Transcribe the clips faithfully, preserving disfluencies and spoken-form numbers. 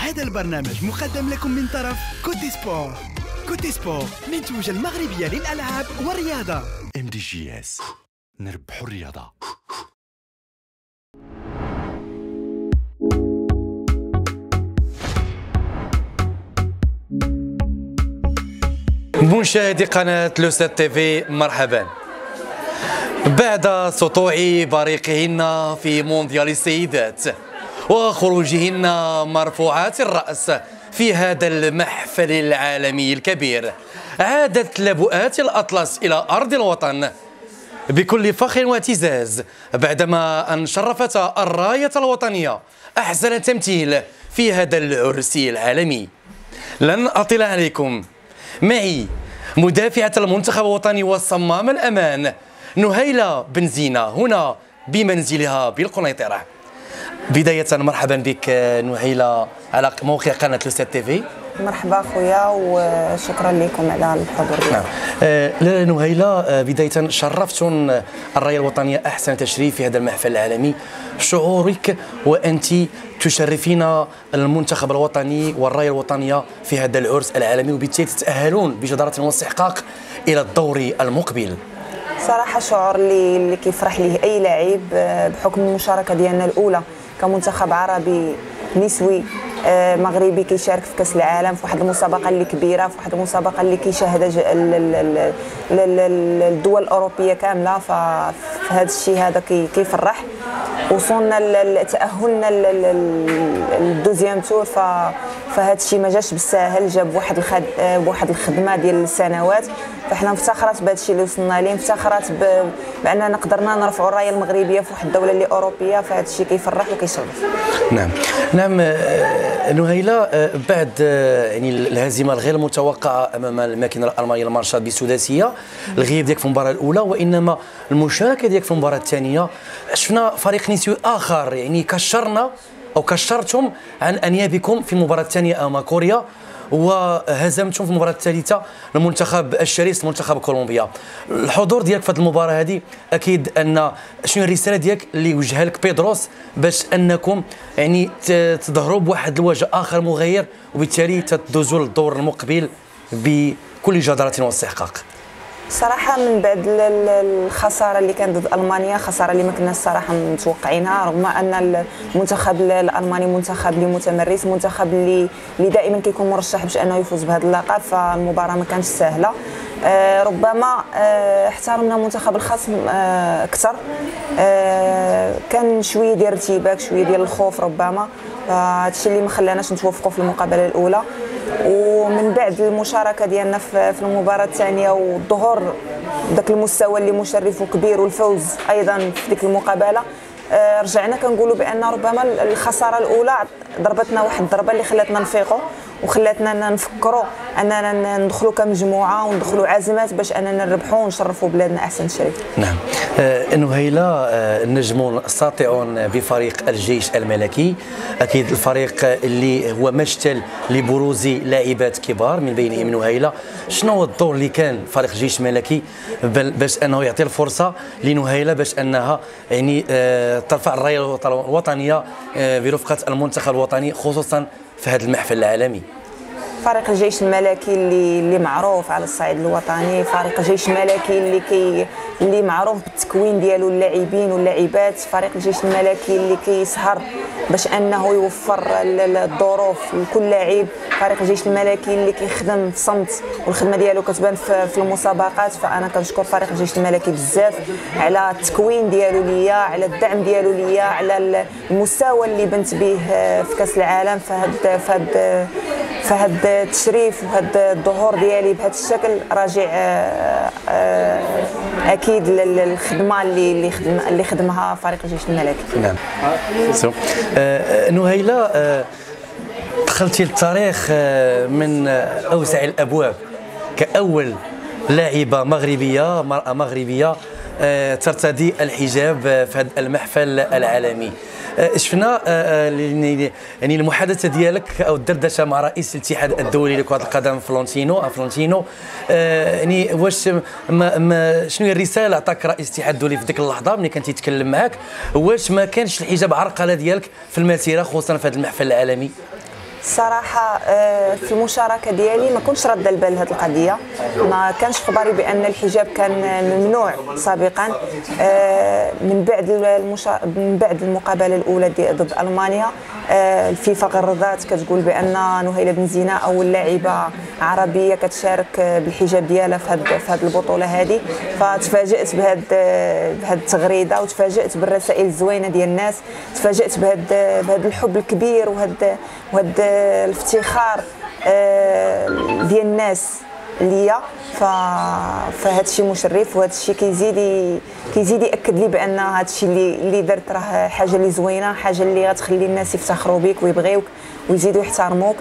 هذا البرنامج مقدم لكم من طرف كوتي سبور. كوتي سبور منتوجة المغربية للألعاب والرياضة. ام دي جي اس، نربحوا الرياضة. مشاهدي قناة لوسات تيفي، مرحبا. بعد سطوع بريقهن في مونديال السيدات وخروجهن مرفوعات الرأس في هذا المحفل العالمي الكبير، عادت لبؤات الأطلس إلى أرض الوطن بكل فخر واعتزاز بعدما أن شرفت الراية الوطنية أحسن تمثيل في هذا العرس العالمي. لن أطيل عليكم، معي مدافعة المنتخب الوطني والصمام الأمان نهيلة بن زينة هنا بمنزلها بالقنيطرة. بداية مرحبا بك نهيلة على موقع قناة لوسات تيفي. مرحبا خويا وشكرا لكم على الحضور. نعم. آه نهيلة، بداية شرفتن الراية الوطنية أحسن تشريف في هذا المحفل العالمي، شعورك وأنت تشرفين المنتخب الوطني والراية الوطنية في هذا العرس العالمي، وبالتالي تتأهلون بجدارة واستحقاق إلى الدور المقبل؟ صراحة شعور اللي اللي كيفرح ليه أي لاعب بحكم المشاركة ديالنا الأولى كمنتخب عربي نسوي مغربي كيشارك في كأس العالم، في واحد المسابقة اللي كبيرة، في واحد المسابقة اللي كيشاهدها الدول الأوروبية كاملة. ففي هذا الشيء هذا كيفرح. وصلنا لتأهلنا للدوزيام تور، فهذا الشيء ما جاش بالساهل، جاب بواحد الخد... بواحد الخدمة ديال السنوات. فاحنا مفتخرات بهذا الشيء اللي وصلنا ليه، مفتخرات ب... باننا قدرنا نرفعوا الرايه المغربيه في واحد الدوله اللي اوروبيه. فهذا الشيء كيفرح وكيشرف. نعم نعم. نهيلة، بعد يعني الهزيمه الغير متوقعه امام الماكينه الالمانيه المارشال بسداسيه، الغياب ديالك في المباراه الاولى وانما المشاركه ديالك في المباراه الثانيه، شفنا فريق نسوي اخر يعني كشرنا او كشرتم عن انيابكم في المباراه الثانيه امام كوريا، وهزمتم في المباراه الثالثه المنتخب الشرس منتخب كولومبيا. الحضور ديالك في هذه المباراه هذه اكيد ان شنو الرساله ديالك اللي وجهها لك بيدروس باش انكم يعني تظهروا بواحد الوجه اخر مغير، وبالتالي تدوزوا للدور المقبل بكل جداره واستحقاق؟ صراحه من بعد الخساره اللي كانت ضد المانيا، خساره اللي ما كناش صراحه متوقعينها، رغم ان المنتخب الالماني منتخب اللي متمرس، منتخب اللي اللي دائما كيكون مرشح باش انه يفوز بهذا اللقب. فالمباراه ما كانتش سهله. آه ربما آه احترمنا منتخب الخصم آه اكثر. آه كان شويه ديال الارتباك، شويه ديال الخوف ربما، فهذا الشيء اللي ما خلاناش نتوفقوا في المقابله الاولى. ومن بعد المشاركه ديالنا في المباراه الثانيه والظهور بداك المستوى اللي مشرف وكبير والفوز ايضا في ديك المقابله، آه رجعنا كنقولوا بان ربما الخساره الاولى ضربتنا واحد الضربه اللي خلاتنا نفيقوا وخلاتنا نفكروا اننا ندخلوا كمجموعه وندخلوا عزمات باش اننا نربحوا ونشرفوا بلادنا احسن تشريف. نعم. آه نهيلة، آه النجمون الساطعون بفريق الجيش الملكي، اكيد الفريق اللي هو مشتل لبروز لاعبات كبار من بينهم نهيلة. شنو هو الدور اللي كان فريق الجيش الملكي باش انه يعطي الفرصه لنهيلة باش انها يعني آه ترفع الرايه الوطنيه آه برفقه المنتخب الوطني خصوصا في هذا المحفل العالمي؟ فريق الجيش الملكي اللي اللي معروف على الصعيد الوطني، فريق الجيش الملكي اللي كي اللي معروف بالتكوين ديالو اللاعبين واللاعبات، فريق الجيش الملكي اللي كيسهر باش انه يوفر الظروف لكل لاعب، فريق الجيش الملكي اللي كيخدم في صمت والخدمه ديالو كتبان في المسابقات. فانا كنشكر فريق الجيش الملكي بزاف على التكوين ديالو ليا، على الدعم ديالو ليا، على المستوى اللي بنت به في كاس العالم. فهاد فهاد فهاد التشريف وهذا الظهور ديالي بهذا الشكل راجع اكيد للخدمه اللي اللي خدم اللي خدمها فريق الجيش الملكي. نعم. آه نهيلة، آه دخلتي للتاريخ آه من اوسع الابواب كاول لاعبه مغربيه، مراه مغربيه آه ترتدي الحجاب في هذا المحفل العالمي. شفنا يعني المحادثه ديالك او الدردشه مع رئيس الاتحاد الدولي لكره القدم فلورنتينو فلورنتينو يعني واش ما ما شنو هي الرساله اللي عطاك رئيس الاتحاد الدولي في ديك اللحظه ملي كان تيتكلم معاك؟ واش ما كانش الحجاب عرقله ديالك في المسيره خصوصا في هذا المحفل العالمي؟ الصراحه في المشاركه ديالي ما كنتش رد البال لهذه القضيه، ما كانش خبري بان الحجاب كان ممنوع سابقا. من بعد المشا... من بعد المقابله الاولى ضد المانيا الفيفا غرضات كتقول بان نهيله بن زينه اول لاعبه عربيه كتشارك بالحجاب ديالها في هذه في هذه البطوله هذه، فتفاجات بهذا بهذه التغريده وتفاجات بالرسائل الزوينه ديال الناس، تفاجات بهذا بهذا الحب الكبير وهذا وهذا الافتخار ديال الناس ليا. فهذا الشيء مشرف، وهذا الشيء كيزيد كيزيد ياكد لي بان هذا الشيء اللي اللي درت راه حاجه اللي زوينه، حاجه اللي غتخلي الناس يفتخروا بك ويبغيوك ويزيدوا يحترموك.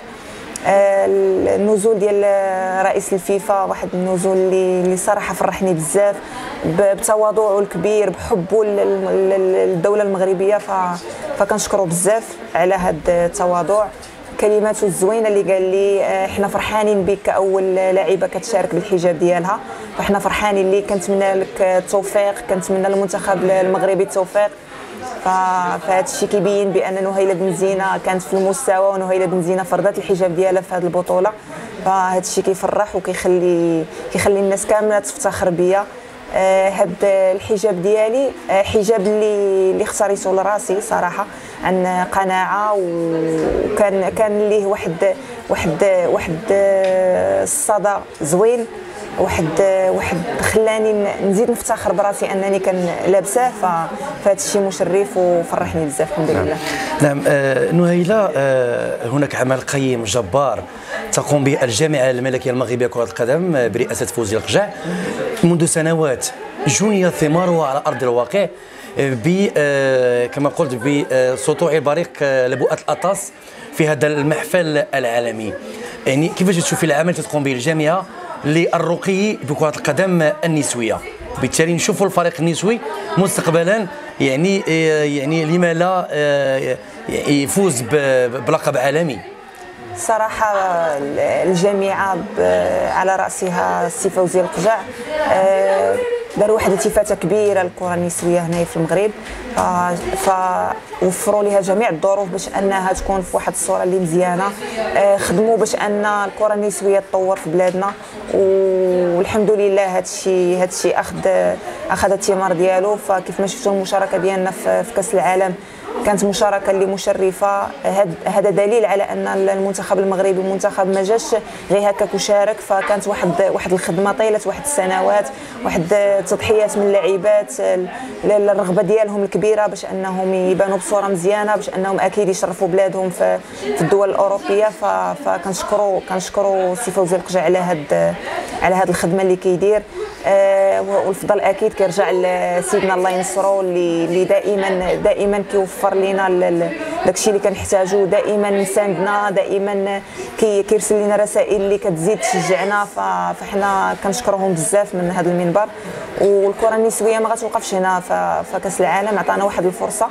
النزول ديال رئيس الفيفا واحد النزول اللي اللي صراحه فرحني بزاف بتواضعه الكبير، بحبه للدوله المغربيه، فكنشكره بزاف على هذا التواضع. كلماته الزوينه اللي قال لي احنا فرحانين بك كاول لاعبه كتشارك بالحجاب ديالها، فاحنا فرحانين ليك، كنتمنى لك التوفيق، كنتمنى للمنتخب المغربي التوفيق. فهذا الشيء كيبين بان نهيله بن زينه كانت في المستوى، ونهيله بن زينه فرضت الحجاب ديالها في هذه البطوله، فهذا الشيء كيفرح وكيخلي كيخلي الناس كامله تفتخر بيا. هذا الحجاب ديالي حجاب اللي اللي اختاريته لراسي صراحه عن قناعه، وكان كان ليه واحد واحد واحد الصدى زوين، واحد واحد خلاني نزيد نفتخر براسي انني كان لابساه. فهذا الشيء مشرف وفرحني بزاف الحمد لله. نعم آه نهيله، آه هناك عمل قيم جبار تقوم به الجامعه الملكيه المغربيه لكره القدم برئاسه فوزي القجع منذ سنوات، جني ثماره على ارض الواقع ب كما قلت بسطوع البريق لبؤة الأطاس في هذا المحفل العالمي. يعني كيفاش تشوفي العمل اللي تقوم به الجامعه للرقي بكره القدم النسويه؟ بالتالي نشوفوا الفريق النسوي مستقبلا يعني يعني لما لا يفوز بلقب عالمي. صراحه الجامعه على راسها السي فوزي القجع داروا واحد التفاته كبيره للكره النسويه هنا في المغرب، فوفروا لها جميع الظروف باش انها تكون في واحد الصوره اللي مزيانه، خدموا باش ان الكره النسويه تطور في بلادنا، والحمد لله هذا الشيء هذا الشيء اخذ اخذ الثمار ديالو. فكيف ما شفتوا المشاركه ديالنا في كاس العالم كانت مشاركه اللي مشرفه، هذا دليل على ان المنتخب المغربي منتخب ما جاش غير هكاك وشارك، فكانت واحد واحد الخدمه طيله واحد السنوات، واحد التضحيات من اللاعبات، الرغبه ديالهم الكبيره باش انهم يبانوا بصوره مزيانه، باش انهم اكيد يشرفوا بلادهم في في الدول الاوروبيه. فكنشكروا كنشكروا السي فوزي القجع على هاد على هاد الخدمه اللي كيدير، والفضل اكيد كيرجع لسيدنا الله ينصرو اللي اللي دائما دائما كيوفر لنا داكشي اللي كنحتاجو، دائما مساندنا، دائما كيرسل لنا رسائل اللي كتزيد تشجعنا، فاحنا كنشكرهم بزاف من هذا المنبر. والكره النسويه ما غتوقفش هنا، فكاس العالم عطانا واحد الفرصه،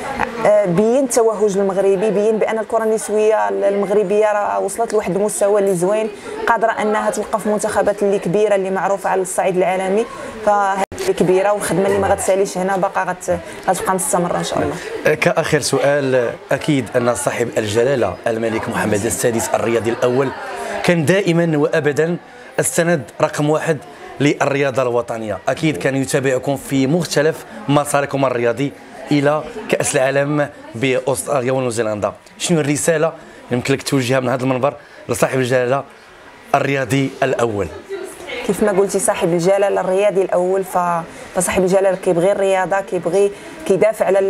بين التوهج المغربي، بين بان الكره النسويه المغربيه راه وصلت لواحد المستوى اللي زوين، قادره انها توقف منتخبات اللي كبيره اللي معروفه على الصعيد العالمي. فهذه كبيره، والخدمه اللي ما غتساليش هنا باقا غتبقى مستمره ان شاء الله. كاخر سؤال، اكيد ان صاحب الجلاله الملك محمد السادس الرياضي الاول كان دائما وابدا السند رقم واحد للرياضه الوطنيه، اكيد كان يتابعكم في مختلف مساركم الرياضي الى كاس العالم باستراليا ونيوزيلندا. شنو الرساله يمكن لك توجهها من هذا المنبر لصاحب الجلاله الرياضي الاول؟ كيف ما قلتي صاحب الجلاله الرياضي الاول، فصاحب الجلاله كيبغي الرياضه، كيبغي كيدافع على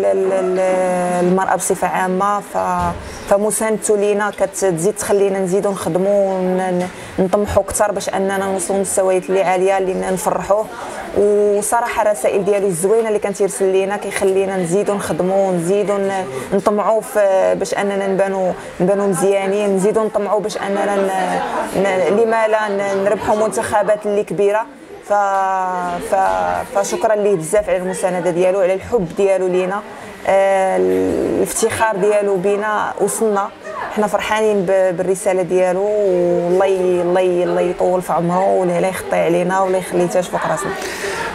المراه بصفه عامه، فمساندته لينا كتزيد تخلينا نزيدوا نخدموا ونطمحوا اكثر باش اننا نوصلوا لمستويات اللي عاليه اللي نفرحوه. وصراحه الرسائل ديالو الزوينه اللي كان تيرسل لينا كيخلينا نزيدوا نخدموا ونزيدوا نطمعوا باش اننا نبانوا نبانوا مزيانين، نزيدوا نطمعوا باش اننا لما لا نربحوا منتخبات اللي كبيره. ف... ف... فشكرا ليه بزاف على المسانده ديالو، على الحب ديالو لينا، آه الافتخار ديالو بينا وصلنا، حنا فرحانين بالرساله ديالو، والله الله الله يطول في عمره ولا يخطي علينا ولا يخليه تاج فوق راسنا.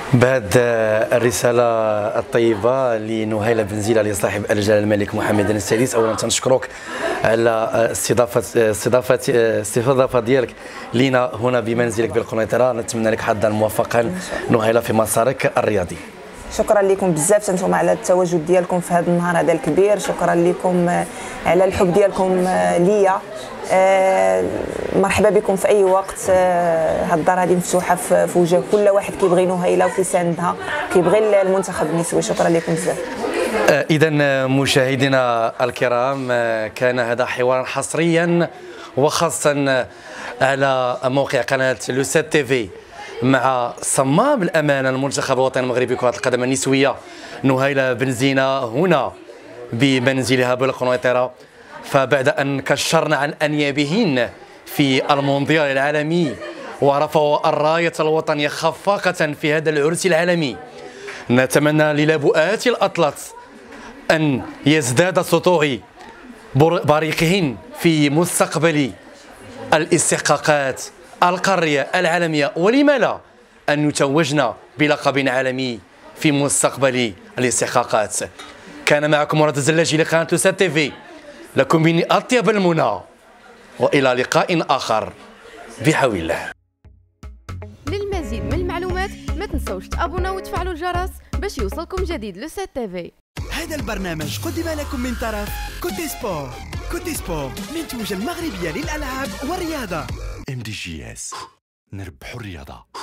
بعد الرسالة الطيبة لنهيلة بنزيلة لصاحب الجلالة الملك محمد السادس، أولا تنشكرك على استضافة استضافة الاستضافة ديالك لينا هنا بمنزلك بالقنيطرة. نتمنى لك حظا موفقا نهيلة في مسارك الرياضي. شكرا لكم بزاف انتم على التواجد ديالكم في هذا النهار هذا الكبير. شكرا لكم على الحب ديالكم ليا. أه مرحبا بكم في اي وقت. أه هاد الدار هذه مفتوحه في وجه كل واحد كيبغي نهيلة وكيساندها كيبغي المنتخب النسوي. شكرا لكم بزاف. اذا مشاهدينا الكرام، كان هذا حوارا حصريا وخاصا على موقع قناه لو سات تي في مع صمام الامانه المنتخب الوطني المغربي لكره القدم النسويه نهيلة بنزينة هنا بمنزلها بالقنيطره. فبعد ان كشرنا عن انيابهن في المونديال العالمي ورفعوا الرايه الوطنيه خفاقه في هذا العرس العالمي، نتمنى للاعبات الاطلس ان يزداد سطوع بريقهن في مستقبل الاستحقاقات القارية العالمية، ولما لا أن يتوجنا بلقب عالمي في مستقبل الاستحقاقات. كان معكم مراد الزلاجي لقناة لو سات تي في، لكم مني أطيب المنى وإلى لقاء آخر بحول الله. للمزيد من المعلومات ما تنسوش تابوناو وتفعلوا الجرس باش يوصلكم جديد لو سات تي في. هذا البرنامج قدم لكم من طرف كوتي سبور. كوتي سبور منتوجة المغربية للألعاب والرياضة. ام دي جي اس، نربحوا الرياضة.